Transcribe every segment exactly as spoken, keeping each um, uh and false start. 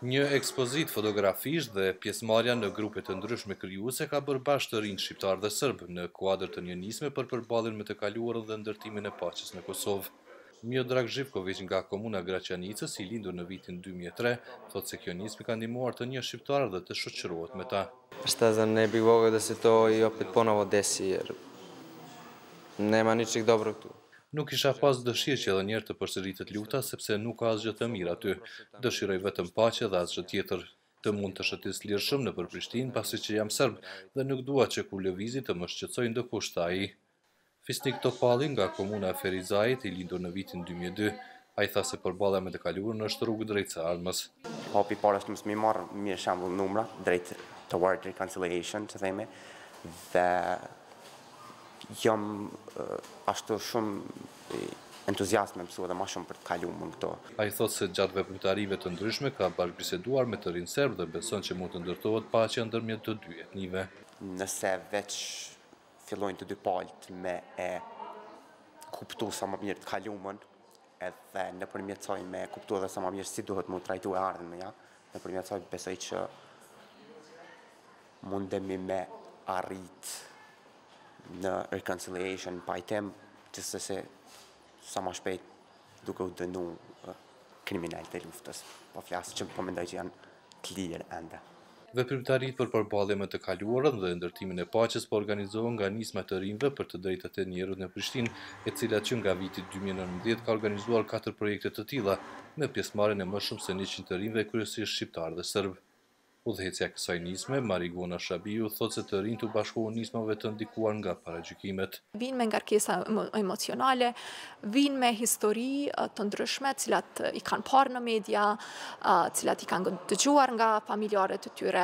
Një ekspozit fotografish dhe pjesëmarrja në grupe të ndryshme krijuese ka bërë bashkë të rinj shqiptar dhe serb në kuadër të një nisme për përballjen me të kaluarën dhe ndërtimin e paqes në Kosovë. Miodrag Živković nga komuna Graçanicës, i lindur në vitin dy mijë e tre, thotë se kjo nismë ka ndihmuar të njeh shqiptarët dhe të shoqërohet me ta. Shtaza ne bih volio da se to i opet ponovo desi jer nema ničeg dobrog tu. Nuk isha pas dëshirë që edhe njerë të përsëritet luta, sepse nuk ka asgjë të mirë aty. Dëshiroj vetëm paqe dhe asgjë tjetër. Të mund të shëtis lirshëm në për Prishtinë, pasi që jam serb dhe nuk dua që kur lëvizi të më shqetësojë ndokush, tha ai. Fisnik Topalli nga komuna e Ferizajit, i lindur në vitin dy mijë e dy, ai tha se përballja me të kaluarën është rrugë drejt së ardhmës. Hapi i parë është mos më marr mirë shembull numra drejt toward reconciliation, të themi, dhe jam uh, ashtu shumë entuziast me mësu edhe ma shumë për të kaluar më këto. Ai thotë se gjatë veprimtarive të ndryshme ka bashkëbiseduar me të rinë serb dhe beson që mund të ndërtohet paqja ndërmjet të dy etnive. Nëse veç fillojnë të dy palët me e kuptu sa më mirë të kaluamën, edhe nëpërmjet saj me kuptu edhe sa më mirë si duhet mu trajtu e ardhmen, ja, nëpërmjet saj besoj që mundemi me arrit në reconciliation pajtem, qëse se sa ma shpejt duke u dënu kriminalit e luftës. Po flasë që po mendoj që janë të lirë ende. Veprimtarit për përballje me të kaluarën dhe ndërtimin e paqes po organizohen nga nisma të rinjve për të drejtat e njerëzit në Prishtinë, e cila që nga viti dy mijë e nëntëdhjetë ka organizuar katër projekte të tilla, me pjesëmarrjen e më shumë se njëqind të rinjve, kryesisht shqiptar dhe serb. Udhëhecja e kësaj nisme, Marigona Shabiu, thotë se të rinjt u bashkohen nismave të ndikuar nga paragjykimet. Vinë me ngarkesa emocionale, vinë me histori të ndryshme, cilat i kanë parë në media, cilat i kanë dëgjuar nga familjarët të tyre,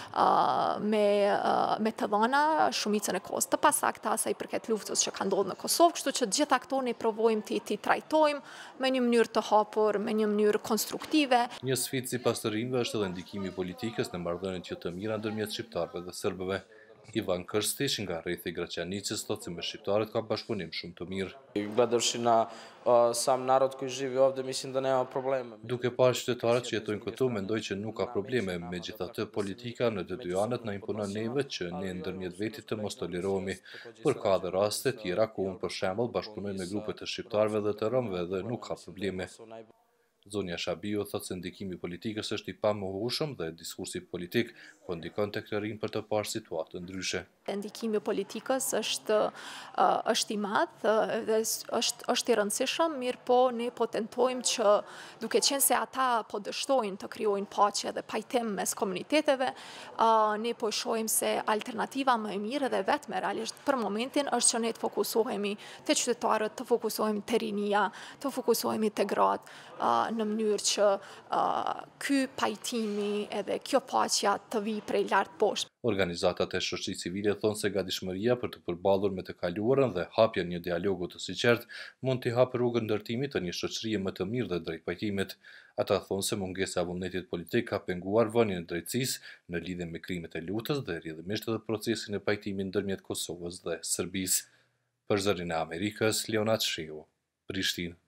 me, me të dhëna shumicën e kohës të pasakta sa i përket luftës që ka ndodhur në Kosovë, kështu që gjitha këto ne provojmë të i trajtojmë me një mënyrë të hapur, me një mënyrë konstruktive. Një sfidë sipas të rinjve është edhe ndikimi i politikës në marrëdhëniet që të mira ndërmjet shqiptarëve dhe serbëve. Ivan Krstić nga rrethi i Graçanicës thotë se me shqiptarët ka bashkëpunim shumë të mirë. Gledavši na sam narod koji živi ovde, mislim da nema probleme. Duke parë qytetarët që jetojnë këtu, mendoj që nuk ka probleme, megjithatë politika në të dy anët na imponon neve që ne ndërmjet vetit të mos tolerohemi. Por ka dhe raste tjera ku unë për shembull bashkëpunoj me grupe të shqiptarëve dhe të romëve dhe nuk ka probleme. Zonja Shabiu thotë se ndikimi i politikës është i pamohueshëm dhe diskursi politik po ndikon tek të rinj për të parë situatë ndryshe. Ndikimi i politikës është është i madh dhe është është i rëndësishëm, mirë po ne po tentojmë që duke qenë se ata po dështojnë të krijojnë paqe dhe pajtim mes komuniteteve, ne po shohim se alternativa më e mirë dhe vetme realisht për momentin është që ne të fokusohemi te qytetarët, të fokusohemi te rinia, të fokusohemi te gratë në mënyrë që ky pajtimi edhe kjo paqja të vi prej lart poshtë. Organizatat e shoqërisë civile thonë se gatishmëria për të përballur me të kaluarën dhe hapja një dialogu të sinqert mund t'i hapë rrugën ndërtimit të një shoqërie më të mirë dhe drejt pajtimit. Ata thonë se mungesa e vullnetit politik ka penguar vënien e drejtësisë në lidhje me krimet e lutës dhe rrjedhimisht edhe procesin e pajtimit ndërmjet Kosovës dhe Serbisë. Për Zërin e Amerikës, Leonard Shiu, Prishtinë.